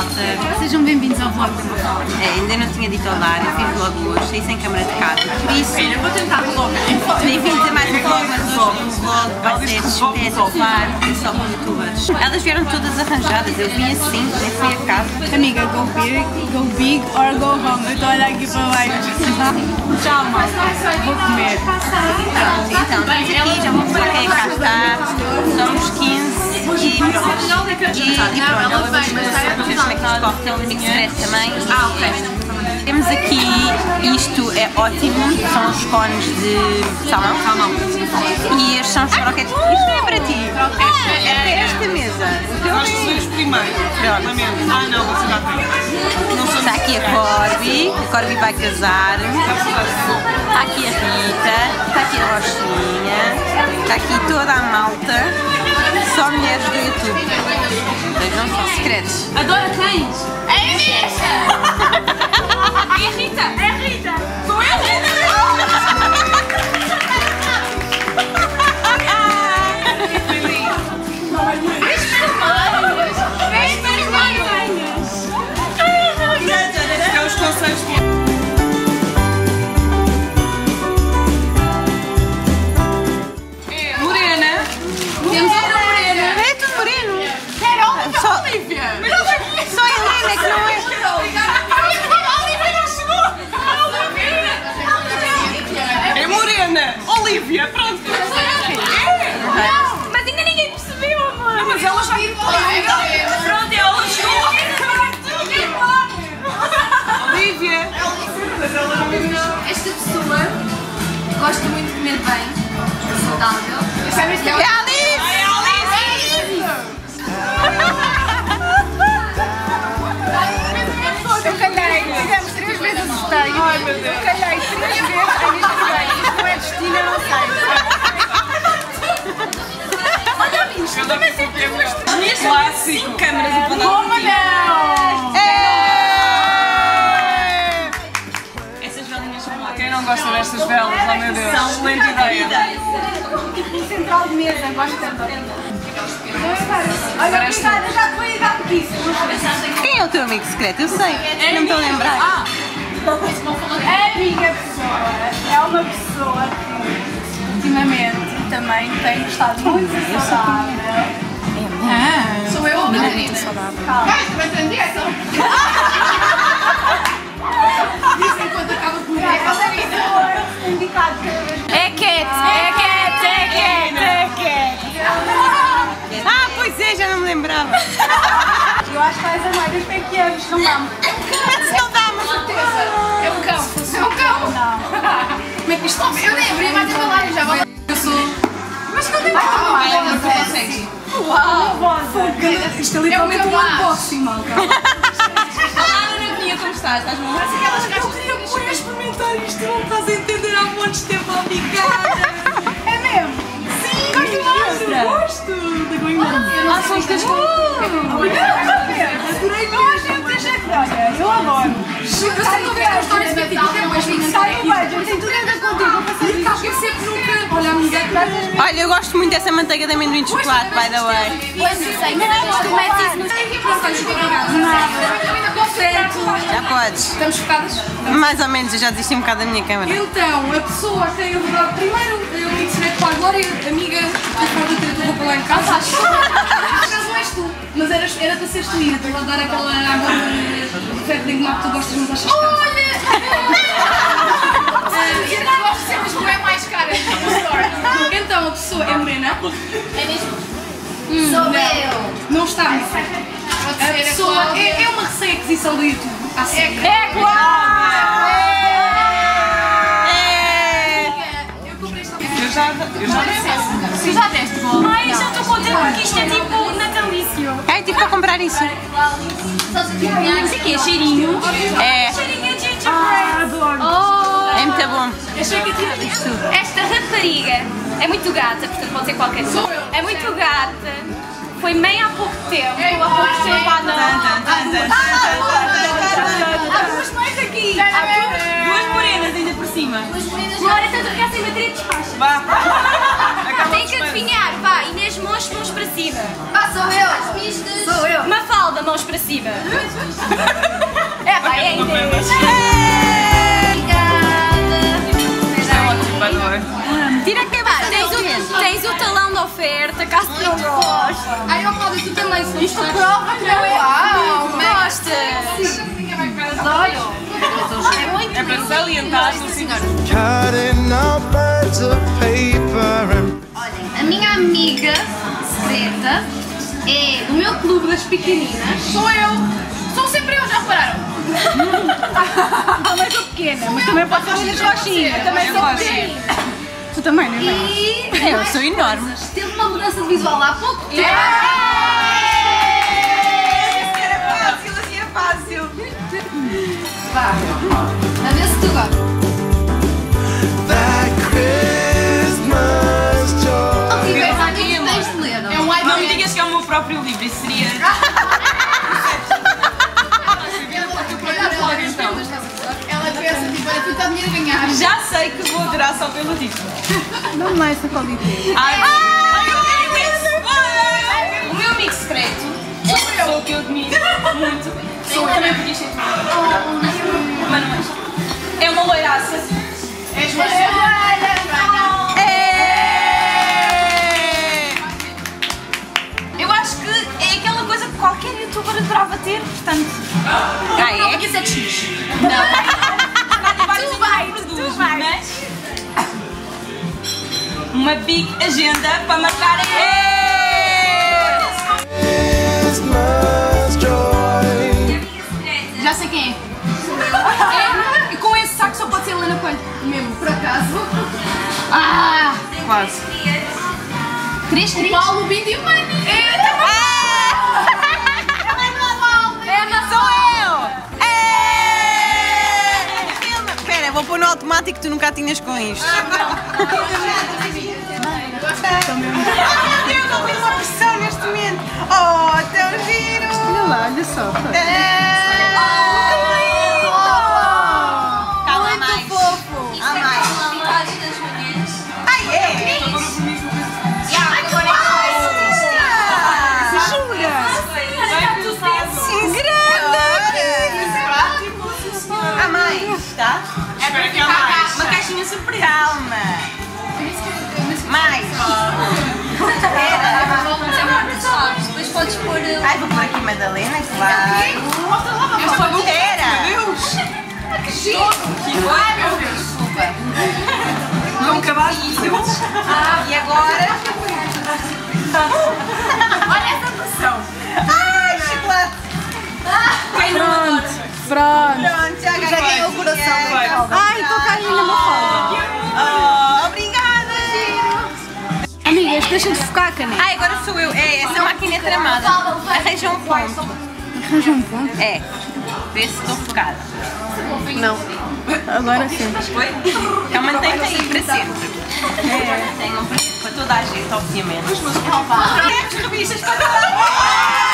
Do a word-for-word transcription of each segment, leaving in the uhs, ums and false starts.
malta. Sejam bem-vindos ao vlog da Mafalda. É, ainda não tinha dito olá, eu fiz vlog hoje, saí sem câmara de casa. Por isso, Filha, vou tentar vlog. bem-vindos a mais um vlog, mas hoje o vlog vai ser espetacular, é só com youtubers. Elas vieram todas arranjadas, eu vim assim, nem fui a casa. Amiga, go big, go big or go home. Eu estou a olhar aqui para baixo. Tchau, malta. Vou comer. Pronto, então, estamos aqui, já vou mostrar quem cá está. Somos quinze e pronto. E, e pronto, ela vai mostrar como é que se corta o Amigo Secreto também. Ah, ok. Temos aqui, isto é ótimo, são os cones de salmão. Salmão. E estes são os croquetes. Isto não é para ti. É para esta mesa. Nós somos primeiro. Ah, não, você já tem. Está aqui a Corby, a Corby vai casar. Está aqui a Rita, está aqui a Rochinha, está aqui toda a malta. Só mulheres do YouTube. Vejam, são secretos. Adora cães. É a Misha! É a Rita. É a Rita. Sou eu, Rita! É os conselhos que... Morena. Temos outra morena. É tudo moreno. Era Só, Olivia. só a Helena é que não é. É morena! Olivia, pronto! Mas ainda ninguém percebeu, amor! Mas ela já... Pronto, ela chegou! Olivia! Esta pessoa gosta muito de comer bem, saudável. É a Alice! É a Alice! Eu calhei. Fizemos três vezes o esteio. Ai, meu Deus! Eu calhei três vezes. Ai, isto bem. Isto não é destino, eu não sei. Eu não sei clássico! Câmeras e Como não? Essas velinhas são lá. Quem não gosta destas velas? Oh meu Deus! São excelente ideia! Central de mesa, gosto tanto. Olha, obrigada, já te vou ir dar pouquíssimo. Quem é o teu amigo secreto? Eu sei, não me estou a lembrar. A minha pessoa é uma pessoa que ultimamente também tem estado muito saudável. Ah, Sou eu, Marina. calma. Vai, vai ter dieta? Isso enquanto acaba com o Essa pessoa tem indicado cada vez mais. É cat, é cat, é cat, é cat. Ah, pois é, já não me lembrava. Eu acho que vais amar os pequenos, não vamos. Mas não dá, mas É um cão. É um cão. Não. Como é que isto... Eu nem abri mais embalagem, já vou... Eu sou... Mas que eu tenho... Ah, Ai, não não consegues. consegues. Uau! Isto é literalmente É o um que eu acho. unboxing, malta. Ah, Ana Pinha, como estás? Estás bom? Parece aquelas caixas... Eu queria Podia experimentar isto, não estás a entender há montes de tempo, obrigada! É mesmo? Sim, eu gosto! Da Goiânia! Ah, são os que estão... Adorei mesmo! Olha, eu adoro! Eu sei que eu vejo as histórias de Natal, depois vim Sai o beijo, tem tudo a ver contigo, vou passar isso. Eu sempre nunca... Olha, amiga, olha, eu gosto muito dessa manteiga de amendoim de chocolate, by the way. pois eu sei, mas tu metes isso no... Já podes. Estamos focadas? Mais ou menos, eu já desisti um bocado da minha câmera. Então, a pessoa tem a verdade. Primeiro, eu digo secreto para a Glória, amiga, tu pode ter a tua roupa lá em casa. Por acaso não és tu, mas era, era para seres tu, Ina, para dar aquela água de ferro de engomar que tu gostas, mas achas caro. Olha! Eu gosto sempre, mas não é mais cara. Então, a pessoa é morena. É mesmo? Sou eu! Não está muito. A pessoa é, é uma recém-aquisição do YouTube. Assim. É claro! Eu comprei esta. Eu já... Eu já... Tu já deste, Gló? Ai, já estou contente porque isto é tipo natalício. É, tive para comprar isso. Não sei o que é, cheirinho. É, Cheirinho de gingerbread. é muito bom. Achei que tinha isto. Esta rapariga é muito gata, portanto pode ser qualquer coisa. É muito gata. Foi mãe há pouco tempo. Há pouco tempo à noite. Há duas mães aqui! Duas morenas ainda por cima. Glória, tanto que essa matéria despacha. Vá! Tem que adivinhar, vá, Inês Montes, mãos para cima. Ah, sou eu! Sou eu! Mafalda, mãos para cima. É, vai, é Inês. Tira que vai, tens o, tens o talão de oferta, caso tu não gostes. Ai, eu Cláudia, tu também, se Isto prova que não é Uau, Gostas? adoro. É muito É para salientar no senhor. Cutting out birds of paper and A minha amiga secreta é do meu clube das pequeninas. Sou eu. Sou sempre eu, já repararam? Também sou pequena, mas também posso ser das roxinhas. Também sou roxinha. pequena. Tu também, não é? E Eu sou enorme. teve uma mudança de visual há pouco tempo. Era fácil, assim era fácil. Vá, a ver se tu gostas. that Christmas joy. Se tiveres amigos, tens de ler. É um Não me digas que é o meu próprio livro, isso seria. Ela pensa, tipo, olha, tu está dinheiro a ganhar. Já sei que vou adorar só pelo título. Não me essa Cláudia. Ai, ai, eu quero isso! O meu amigo secreto é uma pessoa que eu admiro muito. Sou eu também podia ser tu. Mas não és. É uma loiraça. És uma Eu acho que é aquela coisa que qualquer youtuber adorava ter, portanto. Ah, é? Isso é de X. Tu vai, tu vai. Mas uma big agenda para marcar Christmas joy. Já sei quem é. É. E com esse saco só pode ser Helena Coelho. Mesmo, por acaso. Ah! quase. Três, três. O Paulo Bindi Money. É, também. Sou eu! É! Espera, vou pôr no automático que tu nunca tinhas com isto. Eu não tenho uma pressão neste momento. Oh, tão giro! Olha lá, olha só. Calma mais. fofo. Ah, mais. Metade das manhãs. Ai, é? Sim, grande! A mais, tá? Espera que há mais. Uma caixinha super. Calma. Mais. Espera. Depois podes pôr. Ai, vou pôr aqui Madalena, claro. Eu só vou. Espera. Meu Deus! Ai, meu Deus! Desculpa. Não acabaste de ser. E agora? Olha essa pressão. Ai, chocolate. Pronto. Pronto, já Já ganhou o coração da Vai. Calda. Ai, estou cá ainda uma falda. Oh, obrigada. Amigas, deixa de focar a caneta. Ai, agora sou eu. É, essa máquina é tramada. Arranja um ponto. Arranja um ponto. É. Vê se estou focada. Não. Agora sim. Foi? Então mantém-te aí para sempre. É. Mantenham para sempre. Para toda a gente, obviamente. As revistas para toda a gente.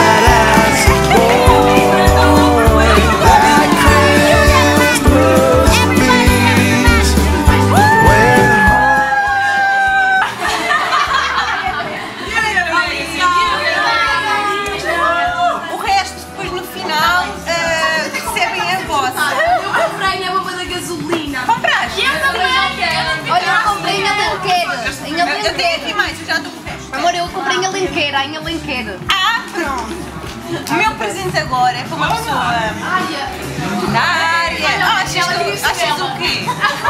O resto, depois no final, eh, recebem a vossa. Eu comprei na bomba da gasolina. Compraste? Eu também. Olha, eu comprei em Alenquer. Em Eu tenho Alenquer. aqui mais, eu já dou o resto. Amor, eu comprei em Alenquer, em Alenquer. Ah, pronto. O meu presente agora é para uma pessoa da área. Ah, achas, que, achas o quê?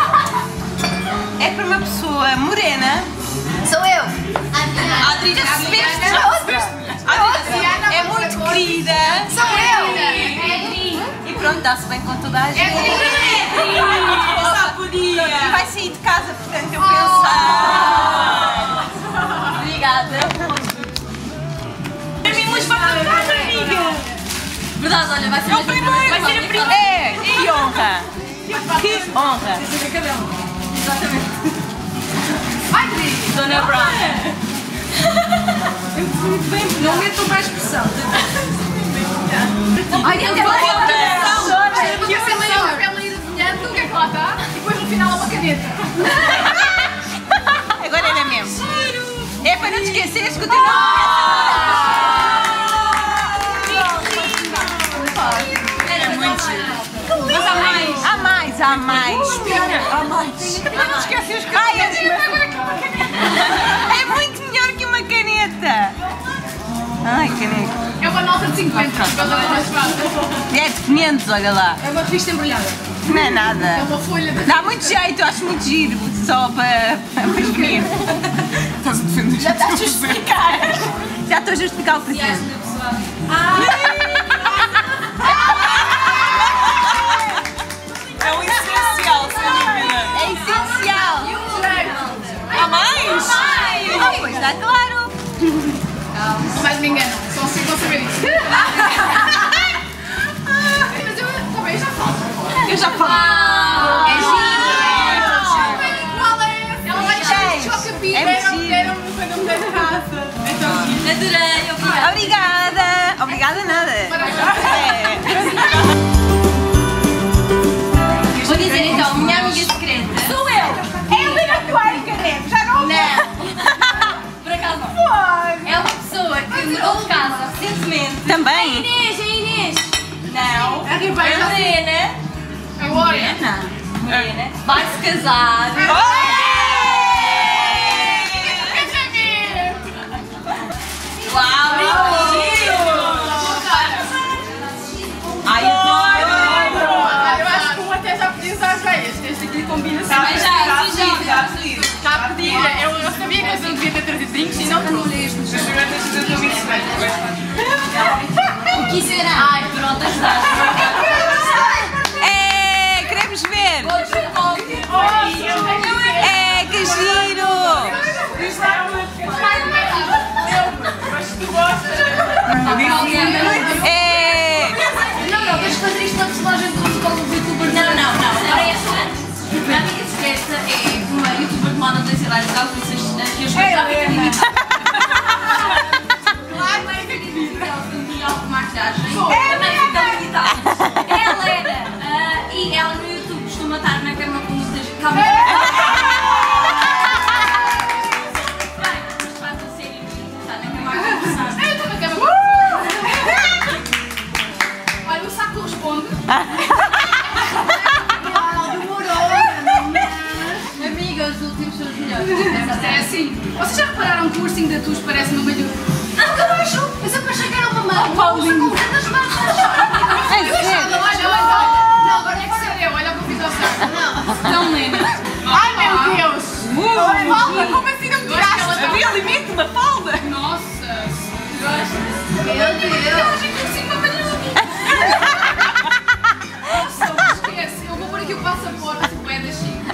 É para uma pessoa morena. Sou eu. A Adriana recebeste já. Adriana é muito querida. Sou eu. E pronto, dá-se bem com toda a gente. E vai sair de casa, portanto eu penso. Ah. Obrigada. Terminamos para casa, amiga. Verdade, olha, vai ser É o primeiro. Vai ser a primeira. É, que honra. Que honra. Vai, Dri. Dona Brown. Não metam mais pressão. Ai, que Ela vai ao coração. Eu vou ser maior. Ela ir adivinhando o que é que lá está e depois no final há uma caneta. Agora era mesmo. É para não te esqueceres que o teu nome é. Há mais. Há mais. Não esqueci os canetas. É muito melhor que uma caneta. Ai, caneta. É uma nota de cinquenta. É de quinhentos, olha lá. É uma revista embrulhada. Não é nada. É uma folha de... Dá muito jeito, eu acho muito giro. Só para, para escolher. Estás a defender? Já estás a justificar. Já estou a justificar o presente. É um essencial, sem dúvida. É essencial. Há mais? Ah, pois está claro. Mas me engano, só assim vou saber isso. Mas eu também já falo. Eu já falo. É giro. Qual é? Ela vai deixar de choca-pira. É muito giro. Deram-me quando me deram raça. Então, Adorei, obrigada. Obrigada. Obrigada nada. É. Vou dizer então, minha amiga secreta. Sou eu! É a Lina Coelho, caneta. Já não Não! Por acaso não. É uma pessoa que mudou de casa recentemente. Também? Inês, é Inês! Não! a Ribeira. A Morena. Agora. Morena. Vai-se casar. Uau! Ai, adoro. Eu acho que um até já podia usar já este. Este aqui combina assim. Mas já, já, já. Está a pedir. Eu, eu sabia que eu não devia ter trazido drinks e não trouxe. O que será? Ai, pronto, ajudaste. É, queremos ver. É, que giro. É. Não, não, deixa fazer isto na personagem do youtuber. Não, não, não. Agora é esta antes. A minha secreta é uma youtuber de moda das idades de algumas e eu já fiquei claro, mas é que de maquiagem. Ela era, ah, e ela no YouTube costuma estar na cama com muitas câmeras. Bem, mas faz a série no YouTube, está na cama a conversar. Eu estou na cama. Olha, o saco corresponde. Amiga, os últimos são os melhores. É assim. Vocês já repararam que o ursinho da Tus parece no meio do... Ah, nunca mais eu pensei que achei que era uma mão. Paulinho. Com tantas mãos. Eu achava, olha, olha. Não, agora é que ser eu. Olha o que eu fiz ao certo. Tão linda. Ai, meu Deus. Falda, como assim não tiraste? Havia limite na falda. Nossa. Meu Deus. Eu achei que assim uma palhada. Nossa, esquece. Eu vou pôr aqui o passaporte. Tipo, é da Chico.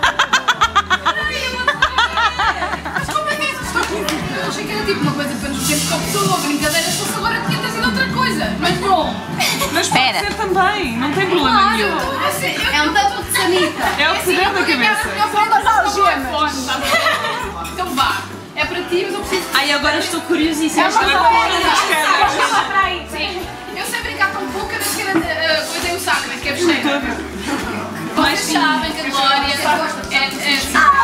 Mas como é que é isso? Estou aqui. Eu achei que era tipo uma coisa para nos termos com a pessoa. Brincadeira, se fosse agora tinha trazido outra coisa. Mas bom. Mas pode Espera. ser também, não tem problema nenhum. É um tanto de sanita. É o que se deu na cabeça. Eu vou passar os gemas. Então vá. É para ti, mas eu preciso... Ai, agora estou curiosíssima. É uma Escreve. para aí. Sim. Eu sei brincar tão pouco que eu nem sequer uh, coisei o saco, nem sequer besteira. Vocês sabem que a Glória é... é,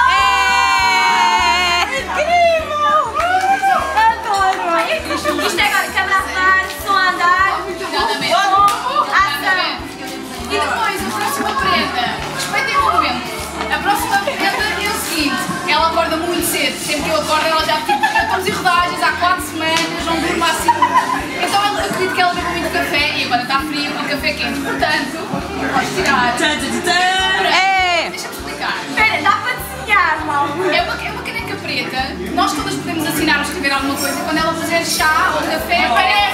É incrível. Adoro. Isto é agora, câmera a andar, som a andar. Exatamente. Exatamente. E depois, a próxima prenda. Respeitem o momento. A próxima prenda é o seguinte. Ela acorda muito cedo. Sempre que eu acordo, ela já tipo, estamos em rodagens há quatro semanas, não durma assim. Então eu acredito que ela bebe muito café e agora está frio com café quente. Portanto, podes tirar. É. Deixa-me explicar. Espera, dá para desenhar, mal. É uma, é uma caneca preta. Nós todas podemos assinar ou escrever alguma coisa. Quando ela fizer chá ou café, aparece.